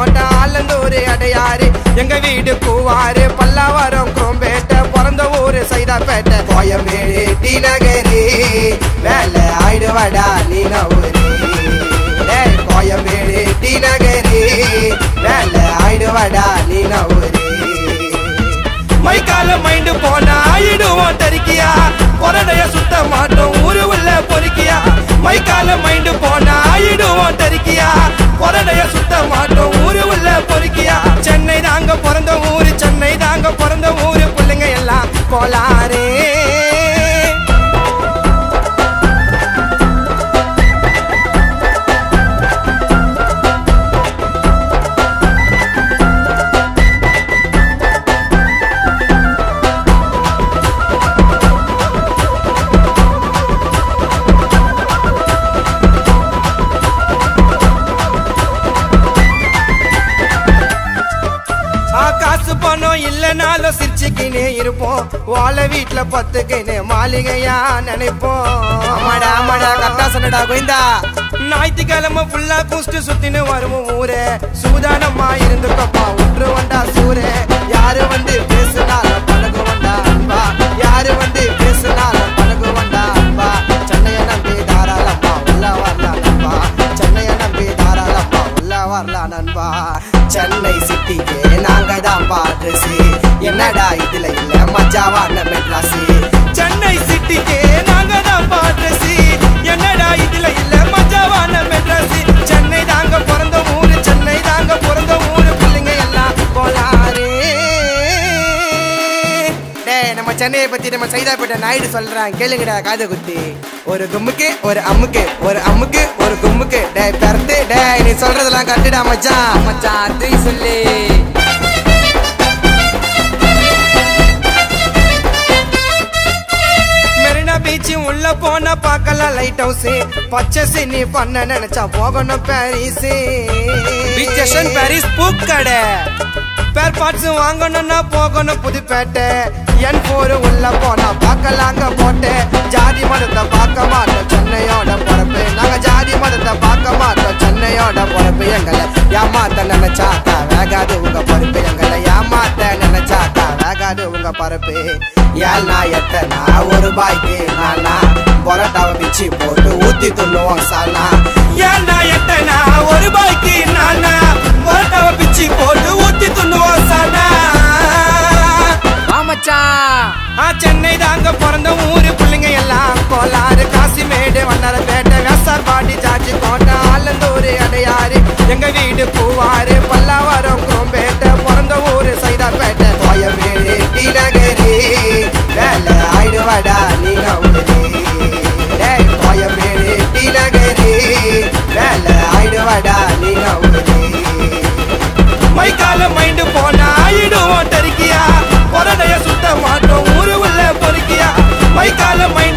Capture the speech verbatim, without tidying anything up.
கோட்டை ஆலந்தூர் அடையாறு எங்க வீடு கூவாறு பல்லாவரம் குரோம்பேட்டை பிறந்த ஊரு சைதாப்பேட்டை கோயம்பேடு டி நகரி வேலை ஆயிடுவாடா நீ நவரு கோயம்பேடு டி நகரி வேலை ஆயிடுவாடா நீ நவரு மைக்கால மைண்டு போனா ஆயிடுவோம் தரிக்கியா பொறடைய சுத்த மாட்டோம் ஊரு உள்ள பொறுக்கியா மைக்கால மைண்டு போனா ஆயிடுவோம் தரிக்கியா பொறடைய சுத்த மாட்டோம் ஊரு உள்ள பொறுக்கியா சென்னை தாங்க பிறந்த ஊரு சென்னை தாங்க பிறந்த ஊரு பிள்ளைங்க எல்லாம் கோளாரே காசு பணம் இல்லனாலும் சிரிச்சுக்கினே இருப்போம் வாழ வீட்டுல பத்துக்கினே மாளிகையா நினைப்போம் ஆமாடா ஆமாடா கரெக்டா சொன்னடா கோவிந்தா ஞாயிற்றுக்கிழமை ஃபுல்லா குஸ்டு சுத்தின்னு வருவோம் ஊரே சூதானமா இருந்துக்கப்பா ஒன்று வண்டா சூரே யாரு வந்து பேசுனாலும் பழகு வண்டா அன்பா யாரு வந்து பேசுனாலும் பழகு வண்டா அன்பா சென்னைய நம்பி தாராளப்பா உள்ள வரலாம் நண்பா சென்னைய நம்பி தாராளப்பா உள்ள வரலாம் நண்பா சென்னை சிட்டிக்கு நாங்க தான் பாட்ரஸு என்னடா இதுல இல்ல மஜாவான மெட்ராஸு சென்னை சிட்டிக்கு நாங்க தான் பாட்ரஸு என்னடா இதுல இல்ல மஜாவான மெட்ராஸு சென்னை தாங்க பிறந்த ஊரு சென்னை தாங்க பிறந்த ஊரு பிள்ளைங்க எல்லாம் கோளாறு டேய் நம்ம சென்னையை பத்தி நம்ம சைதாப்பேட்டை நாயுடு சொல்றான் கேளுங்கடா காது குத்தி ஒரு கும்முக்கு ஒரு அம்முக்கு ஒரு அம்முக்கு ஒரு கும்முக்கு டேய் பெறத்து டேய் நீ சொல்றதெல்லாம் கட்டுடா மச்சான் மச்சான் அத்தை சொல்லு மெரினா பீச் உள்ள போன பார்க்கலாம் லைட் ஹவுஸ் பச்சை சினி பண்ண நினைச்சா போகணும் பாரிஸ் பீச் ஸ்டேஷன் பாரிஸ் பூக்கடை பேர் பார்ட்ஸ் வாங்கணும்னா போகணும் புதுப்பேட்டை என் போரு உள்ள போனா பார்க்கலாங்க போட்டு ஜாதி மதத்தை பார்க்க மாட்டோம் சென்னையோட பொறப்பு நாங்க ஜாதி மதத்தை பார்க்க மாட்டோம் சென்னையோட பொறப்பு எங்களை ஏமாத்த நினைச்சாக்கா வேகாது உங்க பொறுப்பு எங்களை ஏமாத்த நினைச்சாக்கா வேகாது உங்க பொறுப்பு ஏழ்னா எத்தனா ஒரு பாய்க்கு நானா பொரோட்டாவை பிச்சு போட்டு ஊத்தி துண்ணுவோம் சாலா ஏழ்னா எத்தனா ஒரு பாய்க்கு நானா பொரோட்டாவை பிச்சு போட்டு ஊத்தி துண்ணுவோம் சாலா சென்னை தாங்க பிறந்த ஊரு பிள்ளைங்க எல்லாம் கோளாறு காசிமேடு வண்ணாரப்பேட்டை வெசார்பாடி ஜார்ஜி கோட்டை ஆலந்தூர் அடையாறு எங்க வீடு பூவாறு பல்லாவரம் குரோம்பேட்டை பிறந்த ஊரு சைதாப்பேட்டை கோயம்பேடு டி நகரி வேலை ஆயிடுவாடா நீ நவரு கோயம்பேடு டி நகரி வேலை ஆயிடுவாடா நீ நவரு மைக்கால மைண்டு போனா ஆயிடுவோம் தரிக்கியா பொறடைய சுத்த மாட்டோம் ஊரு உள்ள பொறுக்கியா மைக்கால மைண்டு